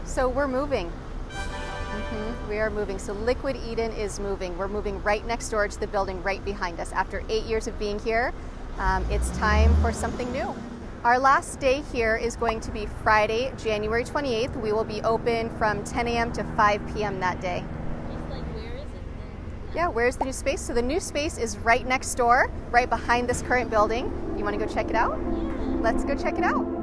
So we're moving. We are moving. So Liquid Eden is moving. We're moving right next door to the building right behind us. After 8 years of being here, it's time for something new. Our last day here is going to be Friday, January 28th. We will be open from 10 a.m. to 5 p.m. that day. Just like, where is it then? Yeah, where's the new space? So the new space is right next door, right behind this current building. You want to go check it out? Yeah. Let's go check it out.